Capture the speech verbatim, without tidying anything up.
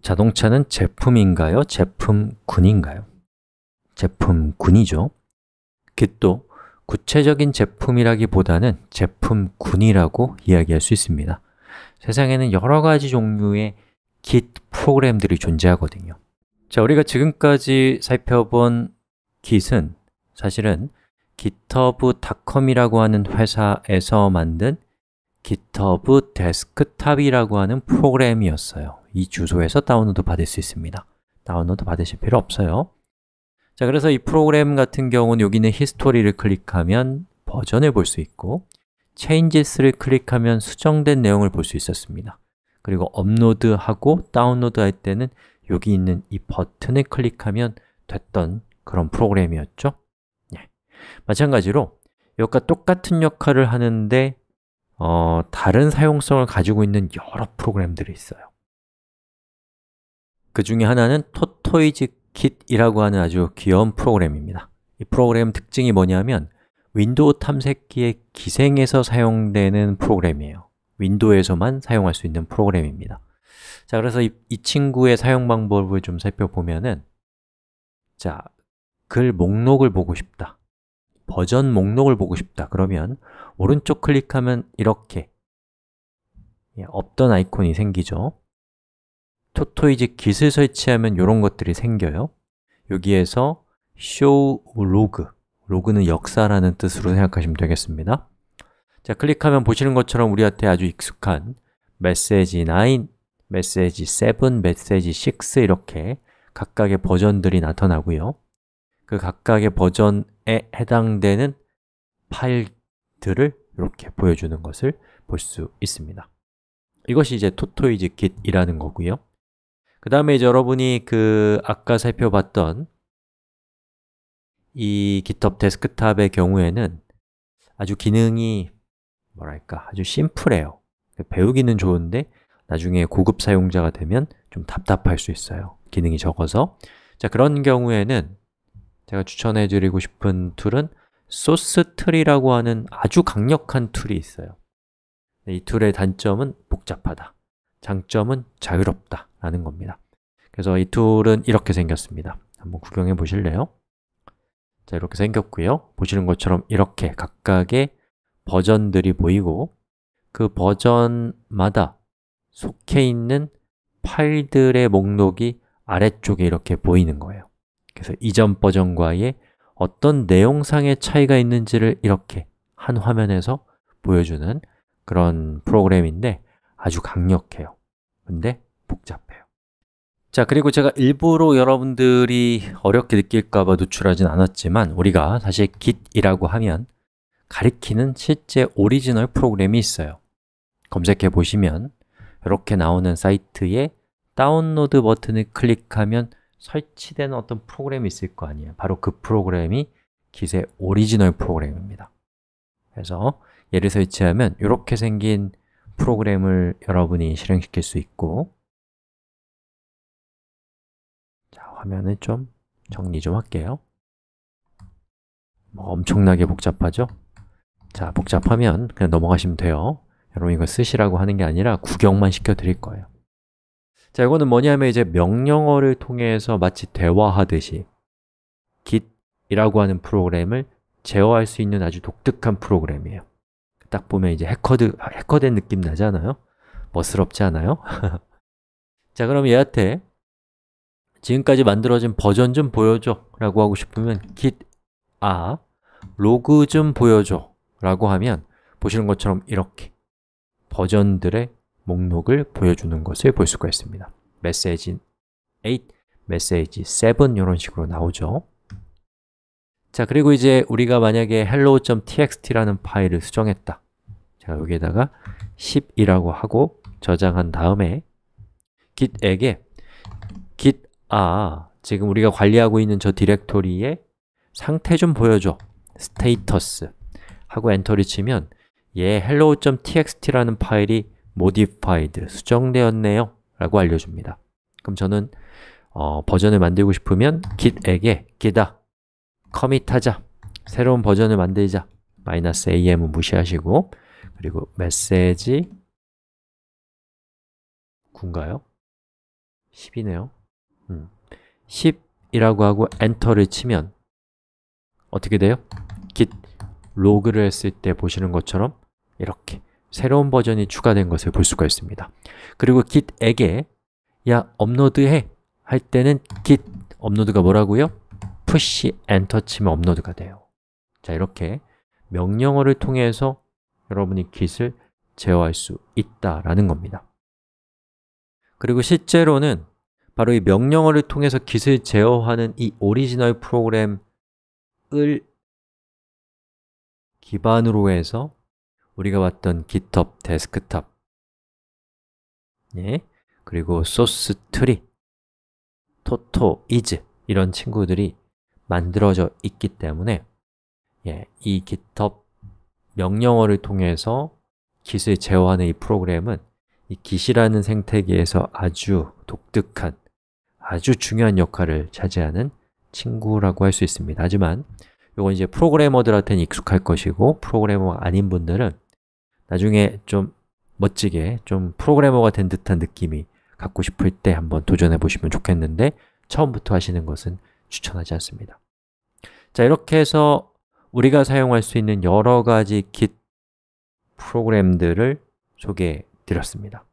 자동차는 제품인가요? 제품군인가요? 제품군이죠. Git도 구체적인 제품이라기보다는 제품군이라고 이야기할 수 있습니다. 세상에는 여러 가지 종류의 Git 프로그램들이 존재하거든요. 자, 우리가 지금까지 살펴본 Git은 사실은 github 닷컴이라고 하는 회사에서 만든 GitHub 데스크탑이라고 하는 프로그램이었어요. 이 주소에서 다운로드 받을 수 있습니다. 다운로드 받으실 필요 없어요. 자, 그래서 이 프로그램 같은 경우는 여기 있는 히스토리를 클릭하면 버전을 볼 수 있고 changes를 클릭하면 수정된 내용을 볼 수 있었습니다. 그리고 업로드하고 다운로드 할 때는 여기 있는 이 버튼을 클릭하면 됐던 그런 프로그램이었죠. 예. 마찬가지로 이것과 똑같은 역할을 하는데 어, 다른 사용성을 가지고 있는 여러 프로그램들이 있어요. 그 중에 하나는 토토이즈킷이라고 하는 아주 귀여운 프로그램입니다. 이 프로그램 특징이 뭐냐면 윈도우 탐색기의 기생에서 사용되는 프로그램이에요. 윈도우에서만 사용할 수 있는 프로그램입니다. 자, 그래서 이, 이 친구의 사용 방법을 좀 살펴보면은 자, 글 목록을 보고 싶다, 버전 목록을 보고 싶다 그러면 오른쪽 클릭하면 이렇게 예, 없던 아이콘이 생기죠. 토토이즈 깃을 설치하면 이런 것들이 생겨요. 여기에서 show log, 로그는 역사라는 뜻으로 생각하시면 되겠습니다. 자, 클릭하면 보시는 것처럼 우리한테 아주 익숙한 메시지 나인, 메시지 세븐, 메시지 식스 이렇게 각각의 버전들이 나타나고요. 그 각각의 버전에 해당되는 파일들을 이렇게 보여주는 것을 볼 수 있습니다. 이것이 이제 토토이즈 깃이라는 거고요. 그 다음에 이제 여러분이 그 아까 살펴봤던 이 GitHub 데스크탑의 경우에는 아주 기능이 뭐랄까 아주 심플해요. 배우기는 좋은데 나중에 고급 사용자가 되면 좀 답답할 수 있어요. 기능이 적어서. 자, 그런 경우에는 제가 추천해 드리고 싶은 툴은 소스트리라고 하는 아주 강력한 툴이 있어요. 이 툴의 단점은 복잡하다, 장점은 자유롭다 라는 겁니다. 그래서 이 툴은 이렇게 생겼습니다. 한번 구경해 보실래요? 자, 이렇게 생겼고요. 보시는 것처럼 이렇게 각각의 버전들이 보이고 그 버전마다 속해 있는 파일들의 목록이 아래쪽에 이렇게 보이는 거예요. 그래서 이전 버전과의 어떤 내용상의 차이가 있는지를 이렇게 한 화면에서 보여주는 그런 프로그램인데 아주 강력해요. 근데 복잡해요. 자, 그리고 제가 일부러 여러분들이 어렵게 느낄까 봐 노출하진 않았지만 우리가 사실 Git이라고 하면 가리키는 실제 오리지널 프로그램이 있어요. 검색해 보시면 이렇게 나오는 사이트에 다운로드 버튼을 클릭하면 설치된 어떤 프로그램이 있을 거 아니에요. 바로 그 프로그램이 Git의 오리지널 프로그램입니다. 그래서 얘를 설치하면 이렇게 생긴 프로그램을 여러분이 실행시킬 수 있고, 자, 화면을 좀 정리 좀 할게요. 뭐 엄청나게 복잡하죠? 자, 복잡하면 그냥 넘어가시면 돼요. 여러분 이거 쓰시라고 하는 게 아니라 구경만 시켜 드릴 거예요. 자, 이거는 뭐냐면 이제 명령어를 통해서 마치 대화하듯이 Git이라고 하는 프로그램을 제어할 수 있는 아주 독특한 프로그램이에요. 딱 보면 이제 해커드, 해커된 느낌 나잖아요? 멋스럽지 않아요? 자, 그럼 얘한테 지금까지 만들어진 버전 좀 보여줘 라고 하고 싶으면 git a 로그 좀 보여줘 라고 하면 보시는 것처럼 이렇게 버전들의 목록을 보여주는 것을 볼 수가 있습니다. 메시지 에잇, 메시지 세븐 이런 식으로 나오죠. 자, 그리고 이제 우리가 만약에 hello.txt라는 파일을 수정했다. 자, 여기에다가 십이라고 하고 저장한 다음에 git에게 git a 지금 우리가 관리하고 있는 저 디렉토리의 상태 좀 보여줘, 스테이터스 하고 엔터를 치면 얘 hello.txt라는 파일이 modified, 수정되었네요 라고 알려줍니다. 그럼 저는 어, 버전을 만들고 싶으면 git에게 git아, 커밋하자, 새로운 버전을 만들자, 마이너스 am은 무시하시고 그리고 메시지 구인가요? 십이네요 음. 십이라고 하고 엔터를 치면 어떻게 돼요? git 로그를 했을 때 보시는 것처럼 이렇게 새로운 버전이 추가된 것을 볼 수가 있습니다. 그리고 git에게 야, 업로드해! 할 때는 git 업로드가 뭐라고요? push enter 치면 업로드가 돼요. 자, 이렇게 명령어를 통해서 여러분이 git을 제어할 수 있다라는 겁니다. 그리고 실제로는 바로 이 명령어를 통해서 git을 제어하는 이 오리지널 프로그램을 기반으로 해서 우리가 봤던 GitHub 데스크탑 예, 그리고 소스 트리, 토토, 이즈 이런 친구들이 만들어져 있기 때문에 예, 이 GitHub 명령어를 통해서 git을 제어하는 이 프로그램은 이 git이라는 생태계에서 아주 독특한, 아주 중요한 역할을 차지하는 친구라고 할 수 있습니다. 하지만 이건 이제 프로그래머들한테는 익숙할 것이고 프로그래머가 아닌 분들은 나중에 좀 멋지게 좀 프로그래머가 된 듯한 느낌이 갖고 싶을 때 한번 도전해 보시면 좋겠는데 처음부터 하시는 것은 추천하지 않습니다. 자, 이렇게 해서 우리가 사용할 수 있는 여러 가지 git 프로그램들을 소개해 드렸습니다.